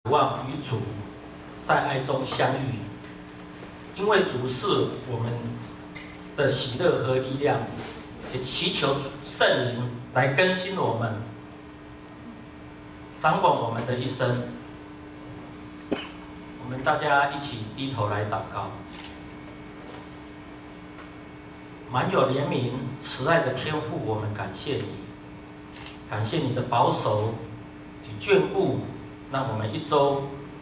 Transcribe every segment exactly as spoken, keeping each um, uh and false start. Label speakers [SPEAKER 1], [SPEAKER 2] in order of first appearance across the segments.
[SPEAKER 1] 望与主在爱中相遇，因为主是我们的喜乐和力量，也祈求圣灵来更新我们，掌管我们的一生。我们大家一起低头来祷告。满有怜悯、慈爱的天父，我们感谢你，感谢你的保守与眷顾，让我们一周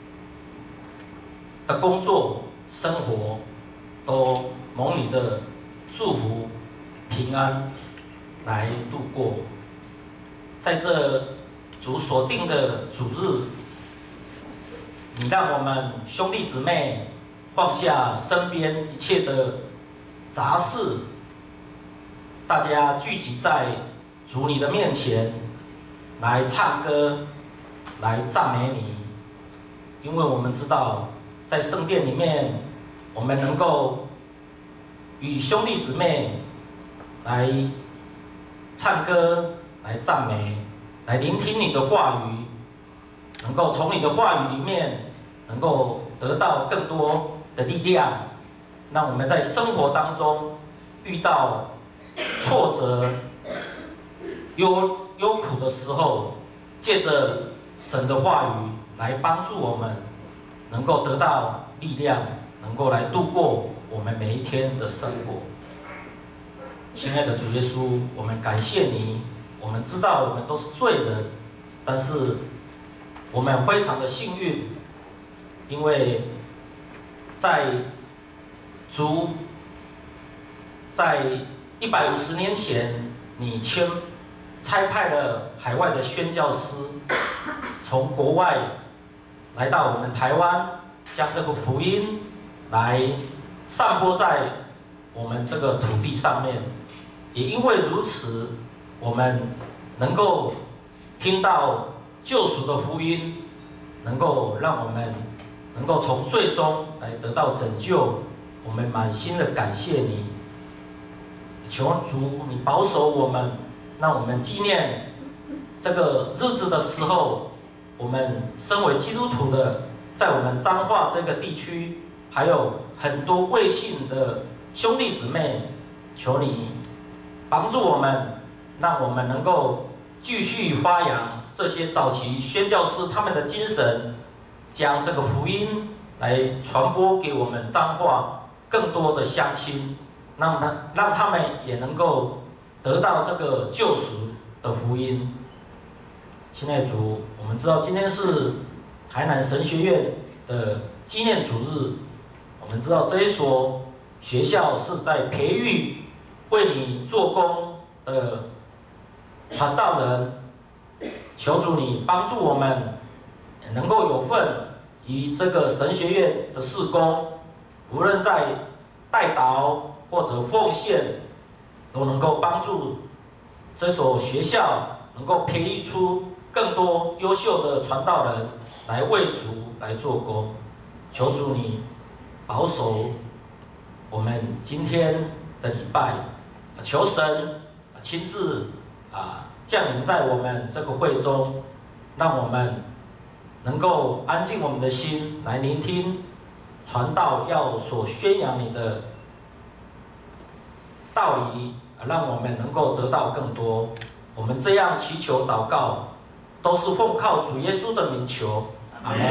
[SPEAKER 1] 的工作、生活都蒙你的祝福、平安来度过。在这主所定的主日，你让我们兄弟姊妹放下身边一切的杂事，大家聚集在主你的面前，来唱歌，来赞美你。因为我们知道，在圣殿里面，我们能够与兄弟姊妹来唱歌，来赞美，来聆听你的话语，能够从你的话语里面，能够得到更多的力量，让我们在生活当中遇到挫折、忧忧苦的时候，借着神的话语来帮助我们，能够得到力量，能够来度过我们每一天的生活。亲爱的主耶稣，我们感谢你。我们知道我们都是罪人，但是我们非常的幸运，因为在主在一百五十年前，你签差派了海外的宣教师，从国外来到我们台湾，将这个福音来散播在我们这个土地上面。也因为如此，我们能够听到救赎的福音，能够让我们能够从罪中来得到拯救。我们满心的感谢你，求主你保守我们，让我们纪念这个日子的时候，我们身为基督徒的，在我们彰化这个地区，还有很多未信的兄弟姊妹，求你帮助我们，让我们能够继续发扬这些早期宣教师他们的精神，将这个福音来传播给我们彰化更多的乡亲，让他让他们也能够得到这个救赎的福音。亲爱的主，我们知道今天是台南神学院的纪念主日，我们知道这一所学校是在培育为你做工的传道人，求主你帮助我们能够有份于这个神学院的事工，无论在代祷或者奉献，都能够帮助这所学校能够培育出更多优秀的传道人来为主来做工。求主你保守我们今天的礼拜，求神亲自啊降临在我们这个会中，让我们能够安静我们的心来聆听传道要所宣扬你的道理，让我们能够得到更多。我们这样祈求祷告，都是奉靠主耶稣的名求，阿门。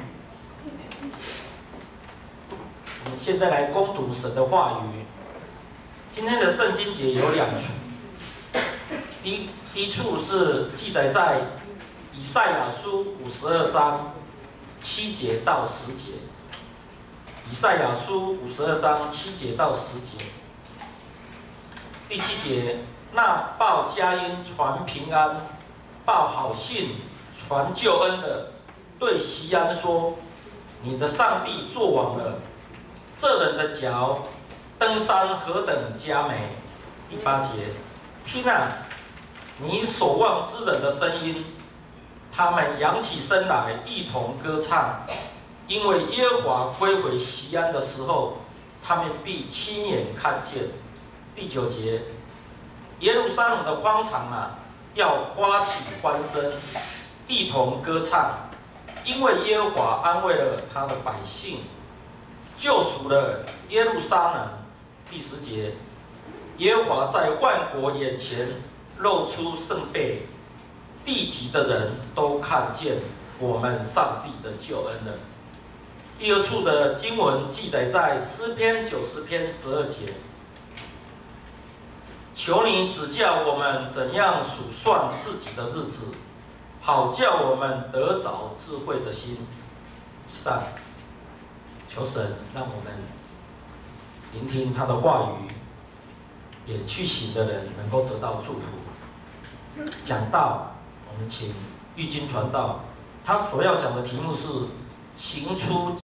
[SPEAKER 1] 我们现在来攻读神的话语。今天的圣经节有两处，第一第一处是记载在以赛亚书五十二章七节到十节。以赛亚书五十二章七节到十节。第七节，那报佳音、传平安、报好信、传救恩的，对锡安说：“你的上帝作王了。这人的脚登山何等佳美！”第八节，听啊，你守望之人的声音，他们扬起声来，一同歌唱，因为耶和华归回锡安的时候，他们必亲眼看见。第九节，耶路撒冷的荒场啊，要刮起欢声，一同歌唱， 因为耶和华安慰了他的百姓，救赎了耶路撒冷。第十节，耶和华在万国眼前露出圣杯，地极的人都看见我们上帝的救恩了。第二处的经文记载在诗篇九十篇十二节，求你指教我们怎样数算自己的日子，好叫我们得着智慧的心。以上，求神让我们聆听他的话语，也去行的人能够得到祝福。讲道，我们请玉金传道，他所要讲的题目是行出